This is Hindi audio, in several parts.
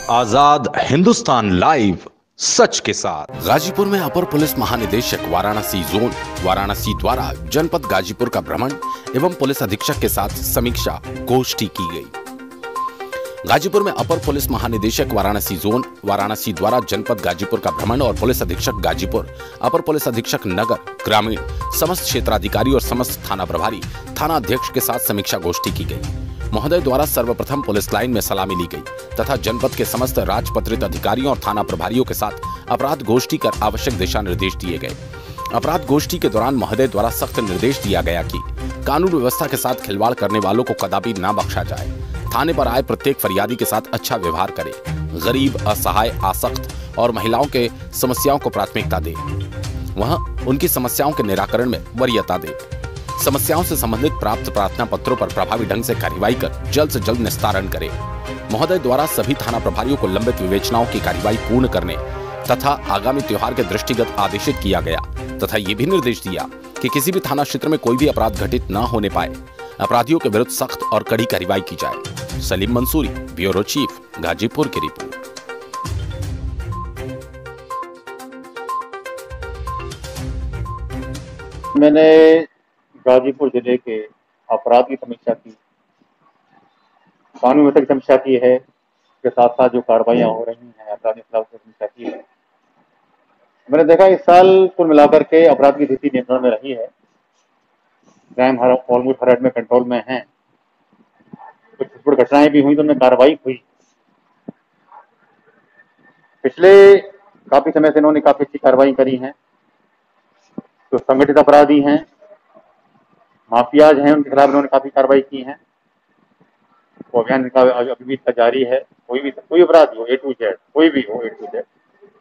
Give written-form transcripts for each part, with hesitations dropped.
आजाद हिंदुस्तान लाइव, सच के साथ। गाजीपुर में अपर पुलिस महानिदेशक वाराणसी जोन वाराणसी द्वारा जनपद गाजीपुर का भ्रमण एवं पुलिस अधीक्षक के साथ समीक्षा गोष्ठी की गई। गाजीपुर में अपर पुलिस महानिदेशक वाराणसी जोन वाराणसी द्वारा जनपद गाजीपुर का भ्रमण और पुलिस अधीक्षक गाजीपुर, अपर पुलिस अधीक्षक नगर ग्रामीण, समस्त क्षेत्राधिकारी और समस्त थाना प्रभारी, थाना अध्यक्ष के साथ समीक्षा गोष्ठी की गई। महोदय द्वारा सर्वप्रथम पुलिस लाइन में सलामी ली गई तथा जनपद के समस्त राजपत्रित अधिकारियों और थाना प्रभारियों के साथ अपराध गोष्ठी कर आवश्यक दिशा निर्देश दिए गए। अपराध गोष्ठी के दौरान महोदय द्वारा सख्त निर्देश दिया गया कि कानून व्यवस्था के साथ खिलवाड़ करने वालों को कदापि न बख्शा जाए। थाने पर आए प्रत्येक फरियादी के साथ अच्छा व्यवहार करे, गरीब, असहाय, आसक्त और महिलाओं के समस्याओं को प्राथमिकता दे, वहां उनकी समस्याओं के निराकरण में वरीयता दे, समस्याओं से संबंधित प्राप्त प्रार्थना पत्रों पर प्रभावी ढंग से कार्यवाही कर जल्द से जल्द निस्तारण करे। महोदय द्वारा सभी थाना प्रभारियों को लंबित विवेचनाओं की कार्यवाही पूर्ण करने तथा आगामी त्योहार के दृष्टिगत आदेशित किया गया तथा ये भी निर्देश दिया कि किसी भी थाना क्षेत्र में कोई भी अपराध घटित न होने पाए। अपराधियों के विरुद्ध सख्त और कड़ी कार्रवाई की जाए। सलीम मंसूरी, ब्यूरो चीफ, गाजीपुर की रिपोर्ट। मैंने गाजीपुर जिले के अपराध की समीक्षा की, कानून व्यवस्था की समीक्षा की है, के साथ साथ जो कार्रवाइयाँ हो रही हैं अपराधी के खिलाफ समीक्षा की है। मैंने देखा इस साल कुल मिलाकर के अपराध की स्थिति नियंत्रण में रही है। क्राइम ऑलमोस्ट हर में कंट्रोल में है। कुछ छोटी घटनाएं भी हुई तो उनमें कार्रवाई हुई। पिछले काफी समय से इन्होंने काफी अच्छी कार्रवाई करी है। तो संगठित अपराधी हैं, माफियाज हैं, उनके खिलाफ इन्होंने काफी कार्रवाई की है। वो अभियान इनका अभी भी जारी है। कोई अपराधी हो, A to Z, कोई भी हो, A to Z।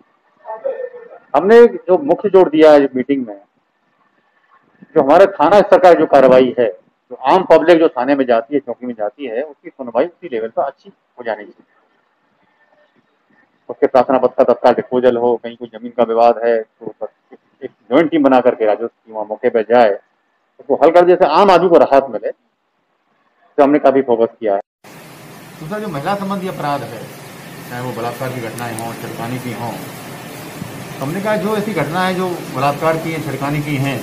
हमने जो मुख्य जोर दिया है मीटिंग में, जो हमारे थाना स्तर का जो कार्रवाई है, जो आम पब्लिक जो थाने में जाती है, चौकी में जाती है, उसकी सुनवाई उसी लेवल पर अच्छी हो जानी चाहिए। उसके प्रार्थना पत्र का तत्काल डिस्पोजल हो, कहीं कोई जमीन का विवाद है तो एक ज्वाइंट टीम बना करके राजस्व की वहाँ मौके पर जाए, उसको हल कर, जैसे आम आदमी को राहत मिले, तो हमने काफी फोकस किया है। दूसरा जो महिला संबंधी अपराध है, चाहे वो बलात्कार की घटनाएं हों, छिड़कानी की हों, हमने कहा जो ऐसी घटनाएं जो बलात्कार की हैं, छिड़कानी की हैं,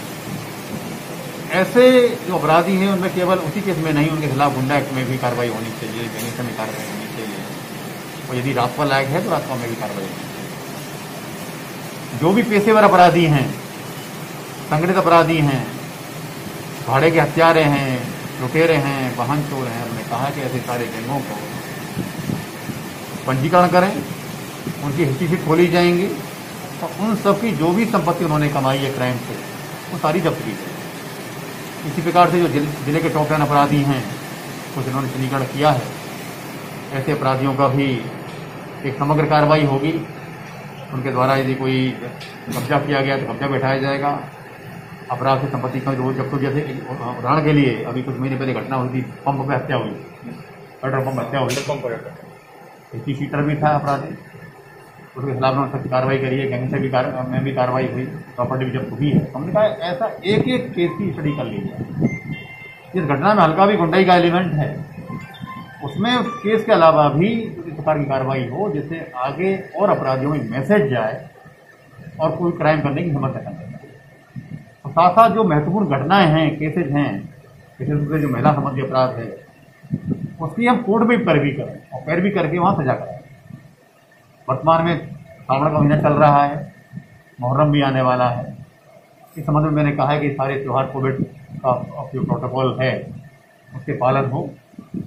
ऐसे जो अपराधी हैं उनमें केवल उसी केस में नहीं, उनके खिलाफ गुंडा एक्ट में भी कार्रवाई होनी चाहिए, बेनिसा में कार्रवाई होनी चाहिए, और यदि रास्ता लायक है तो रास्ता में भी कार्रवाई होनी चाहिए। जो भी पेशेवर अपराधी हैं, संगठित अपराधी हैं, भाड़े के हत्यारे हैं, लुटेरे हैं, वाहन चोर हैं, हमने कहा कि ऐसे सारे गैंगों को पंजीकरण करें, उनकी हिस्ट्री शीट खोली जाएंगी और उन सब की जो भी संपत्ति उन्होंने कमाई है क्राइम से, वो सारी जब्त की जाए। इसी प्रकार से जो जिले के टॉप 10 अपराधी हैं, कुछ इन्होंने चिन्हीकरण किया है, ऐसे अपराधियों का भी एक समग्र कार्रवाई होगी। उनके द्वारा यदि कोई कब्जा किया गया तो कब्जा बैठाया जाएगा। अपराध से संपत्ति का रोज जब तो, जैसे उदाहरण के लिए अभी कुछ महीने पहले घटना हुई थी, पंप पे हत्या हुई, पेट्रोल पंप हत्या हुई, हिस्ट्री शीटर भी था अपराधी, उसके खिलाफ उन्होंने सख्त कार्रवाई करी है। गैंग से भी में भी कार्रवाई हुई, प्रॉपर्टी भी जब्त हुई है। हमने कहा ऐसा एक एक केस की स्टडी कर ली जाए। जिस घटना में हल्का भी गुंडाई का एलिमेंट है, उसमें उस केस के अलावा भी इस प्रकार की कार्रवाई हो, जिससे आगे और अपराधियों में मैसेज जाए और कोई क्राइम करने की हिम्मत न करे। और साथ साथ जो महत्वपूर्ण घटनाएं हैं, केसेज हैं, विशेष रूप से जो महिला संबंधी अपराध है, उसकी हम कोर्ट में पैरवी करें और पैरवी करके वहाँ सजा कराएं। वर्तमान में सावन का महीना चल रहा है, मुहर्रम भी आने वाला है। इस संबंध में मैंने कहा है कि सारे त्योहार कोविड का जो प्रोटोकॉल है उसके पालन हो,